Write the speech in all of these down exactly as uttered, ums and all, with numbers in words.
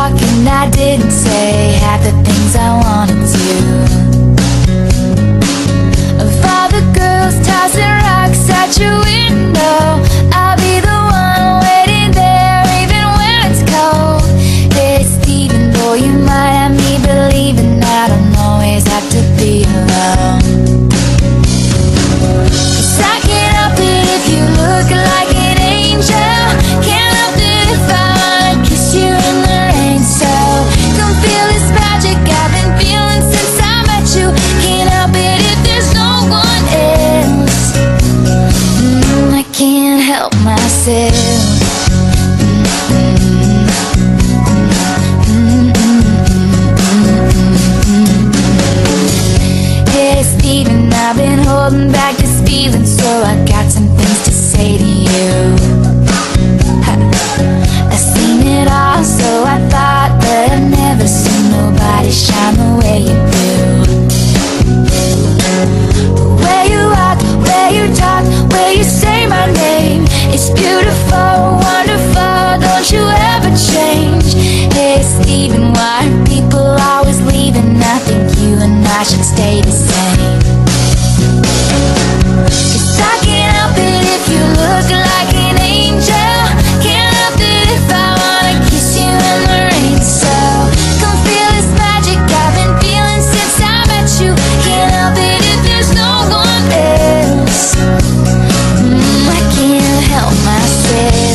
talk and I didn't say half the things I wanted to. Of all the girls tossing rocks at your window, I'll be the one waiting there even when it's cold. Hey Steven, though you might have me believing I don't always have to be alone. 'Cause I can't help it if you look like an angel. Can't help it if I wanna kiss you in the rain. So come feel this magic I've been feeling since I met you. Can't help it if there's no one else. mm, I can't help myself. I've been holding back this feeling, so I got some things to say to you. Ha. I've seen it all, so I thought that I've never seen nobody shine the way you do. The way you walk, where you talk, where you say my name, it's beautiful, wonderful, don't you ever change. Hey Steven, why are people always leaving? I think you and I should stay the same. 'Cause I can't help it if you look like an angel. Can't help it if I wanna kiss you in the rain. So come feel this magic I've been feeling since I met you. Can't help it if there's no one else. mm, I can't help myself.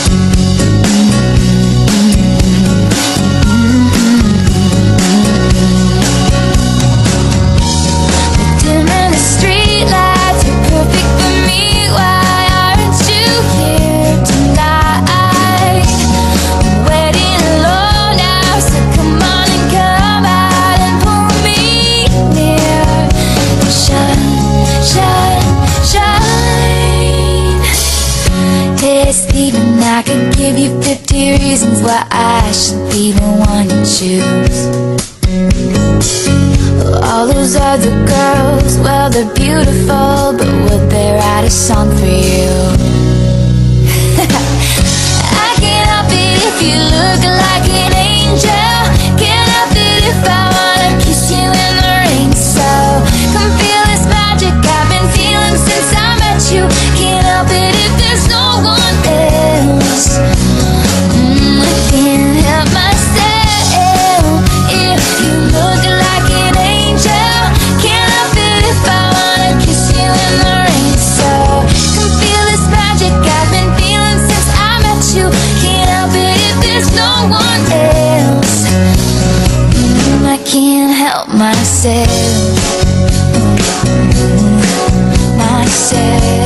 Steven, I could give you fifty reasons why I should be the one to choose. All those other girls, well, they're beautiful, but would they write a song for you? I can't help it if you look like an angel. Can't help it if I wanna kiss you in the rain. So come feel this magic I've been feeling since I met you. Can't help it if there's no one else. mm, I can't help myself if you look like an angel. Can't help it if I wanna kiss you in the rain. So come feel this magic I've been feeling since I met you. Can't help it if there's no one else. mm, I can't help myself, myself.